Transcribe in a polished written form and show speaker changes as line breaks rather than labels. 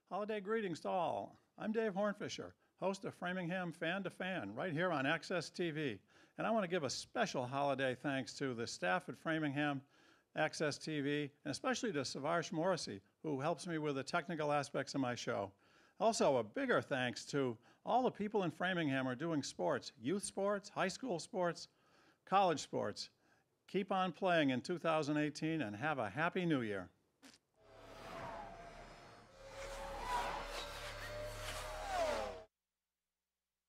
Holiday greetings to all. I'm Dave Hornfischer, host of Framingham Fan to Fan, right here on Access TV. And I want to give a special holiday thanks to the staff at Framingham Access TV, and especially to Savarsh Morrissey, who helps me with the technical aspects of my show. Also, a bigger thanks to all the people in Framingham who are doing sports, youth sports, high school sports, college sports. Keep on playing in 2018 and have a happy new year.